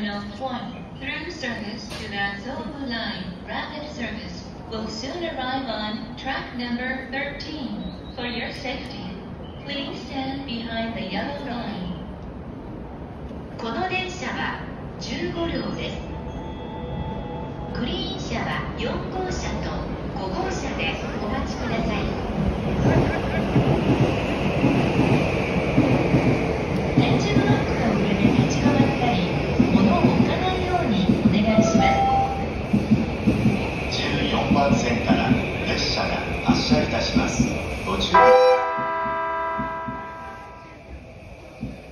Terminal 1 through service to the Sobu Line Rapid Service will soon arrive on track number 13. For your safety, please stand behind the yellow line. この電車は15両です。グリーン車は4号車と5号車でお待ちください。点字ブロックの上で立ち止まったり、物を置かないようにお願いします。14番線から列車が発車いたします。ご注意。